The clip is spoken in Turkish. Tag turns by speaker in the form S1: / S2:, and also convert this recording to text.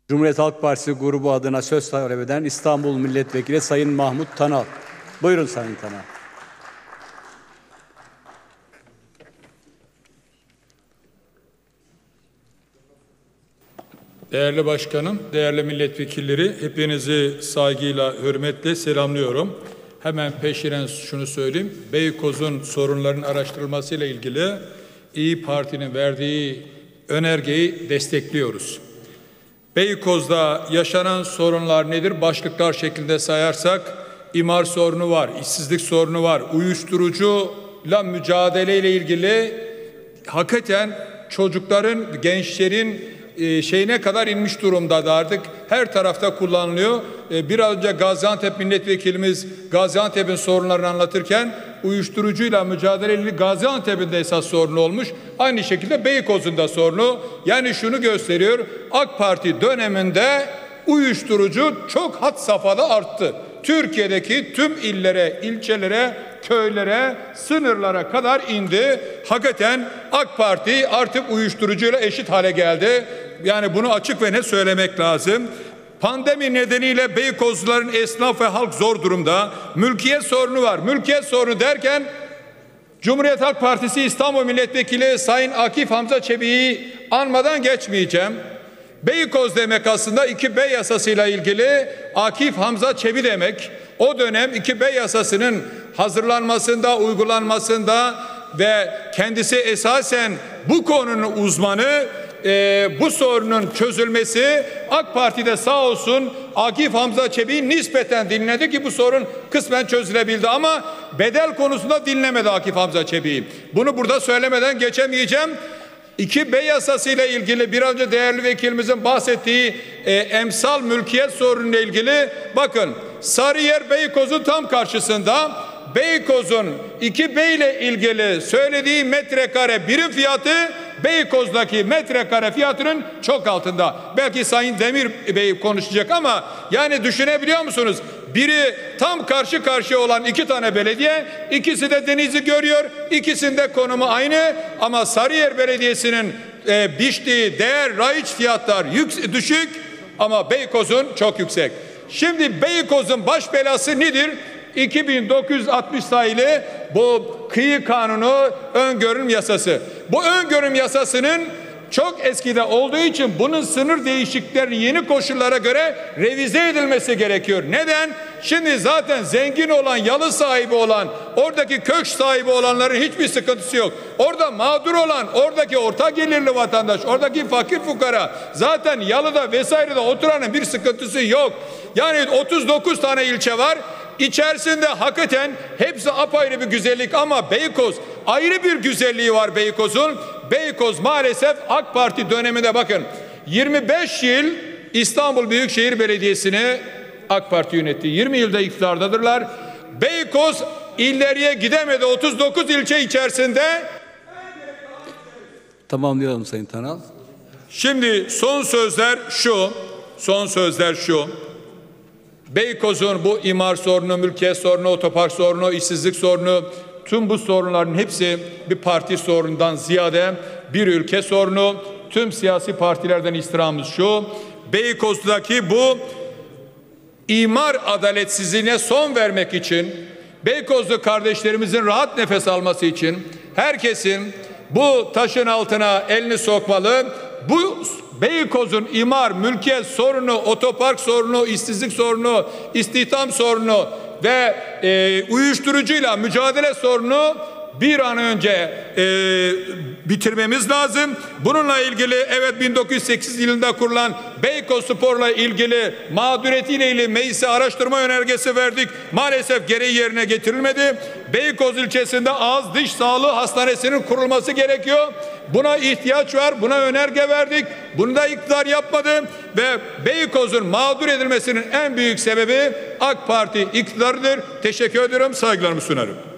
S1: Cumhuriyet Halk Partisi grubu adına söz talep eden İstanbul Milletvekili Sayın Mahmut Tanal. Buyurun Sayın Tanal.
S2: Değerli başkanım, değerli milletvekilleri, hepinizi saygıyla, hürmetle selamlıyorum. Hemen peşinen şunu söyleyeyim. Beykoz'un sorunların araştırılmasıyla ilgili İYİ Parti'nin verdiği önergeyi destekliyoruz. Beykoz'da yaşanan sorunlar nedir? Başlıklar şeklinde sayarsak imar sorunu var, işsizlik sorunu var, uyuşturucuyla mücadeleyle ilgili hakikaten çocukların, gençlerin şeyine kadar inmiş durumda da artık her tarafta kullanılıyor. Biraz önce Gaziantep milletvekilimiz Gaziantep'in sorunlarını anlatırken uyuşturucuyla mücadeleyle Gaziantep'in de esas sorunu olmuş. Aynı şekilde Beykoz'un da sorunu. Yani şunu gösteriyor. AK Parti döneminde uyuşturucu çok had safhada arttı. Türkiye'deki tüm illere, ilçelere, köylere, sınırlara kadar indi. Hakikaten AK Parti artık uyuşturucuyla eşit hale geldi. Yani bunu açık ve net söylemek lazım. Pandemi nedeniyle Beykozluların esnaf ve halk zor durumda. Mülkiyet sorunu var. Mülkiyet sorunu derken Cumhuriyet Halk Partisi İstanbul Milletvekili Sayın Akif Hamza Çebi'yi anmadan geçmeyeceğim. Beykoz demek aslında 2B yasasıyla ilgili Akif Hamza Çebi demek. O dönem 2B yasasının hazırlanmasında, uygulanmasında ve kendisi esasen bu konunun uzmanı, bu sorunun çözülmesi AK Parti'de sağ olsun Akif Hamza Çebi'yi nispeten dinledi ki bu sorun kısmen çözülebildi ama bedel konusunda dinlemedi Akif Hamza Çebi'yi. Bunu burada söylemeden geçemeyeceğim. 2B yasasıyla ilgili bir önce değerli vekilimizin bahsettiği emsal mülkiyet sorunuyla ilgili bakın Sarıyer Beykoz'un tam karşısında Beykoz'un 2B ile ilgili söylediği metrekare birim fiyatı Beykoz'daki metrekare fiyatının çok altında. Belki Sayın Demir Bey konuşacak ama yani düşünebiliyor musunuz? Biri tam karşı karşıya olan iki tane belediye, ikisi de denizi görüyor, ikisinde konumu aynı ama Sarıyer Belediyesi'nin biçtiği değer raiç fiyatlar düşük ama Beykoz'un çok yüksek. Şimdi Beykoz'un baş belası nedir? 2960 sayılı bu kıyı kanunu öngörüm yasası. Bu öngörüm yasasının çok eskide olduğu için bunun sınır değişikliklerinin yeni koşullara göre revize edilmesi gerekiyor. Neden? Şimdi zaten zengin olan, yalı sahibi olan, oradaki kök sahibi olanların hiçbir sıkıntısı yok. Orada mağdur olan, oradaki orta gelirli vatandaş, oradaki fakir fukara zaten yalıda vesairede oturanın bir sıkıntısı yok. Yani 39 tane ilçe var. İçerisinde hakikaten hepsi apayrı bir güzellik ama Beykoz ayrı bir güzelliği var Beykoz'un. Beykoz maalesef AK Parti döneminde bakın 25 yıl İstanbul Büyükşehir Belediyesi'ni AK Parti yönetti. 20 yılda iktidardadırlar. Beykoz ileriye gidemedi 39 ilçe içerisinde.
S1: Tamamlayalım Sayın Tanal.
S2: Şimdi son sözler şu. Beykoz'un bu imar sorunu, mülkiyet sorunu, otopark sorunu, işsizlik sorunu, tüm bu sorunların hepsi bir parti sorunundan ziyade bir ülke sorunu. Tüm siyasi partilerden istirhamımız şu: Beykoz'daki bu imar adaletsizliğine son vermek için, Beykozlu kardeşlerimizin rahat nefes alması için herkesin bu taşın altına elini sokmalı. Bu Beykoz'un imar, mülkiyet sorunu, otopark sorunu, işsizlik sorunu, istihdam sorunu ve uyuşturucuyla mücadele sorunu bir an önce bitirmemiz lazım. Bununla ilgili evet 1908 yılında kurulan Beykoz Spor'la ilgili mağduriyetiyle ilgili meclise araştırma önergesi verdik. Maalesef gereği yerine getirilmedi. Beykoz ilçesinde ağız diş sağlığı hastanesinin kurulması gerekiyor. Buna ihtiyaç var. Buna önerge verdik. Bunu da iktidar yapmadı ve Beykoz'un mağdur edilmesinin en büyük sebebi AK Parti iktidarıdır. Teşekkür ediyorum. Saygılarımı sunarım.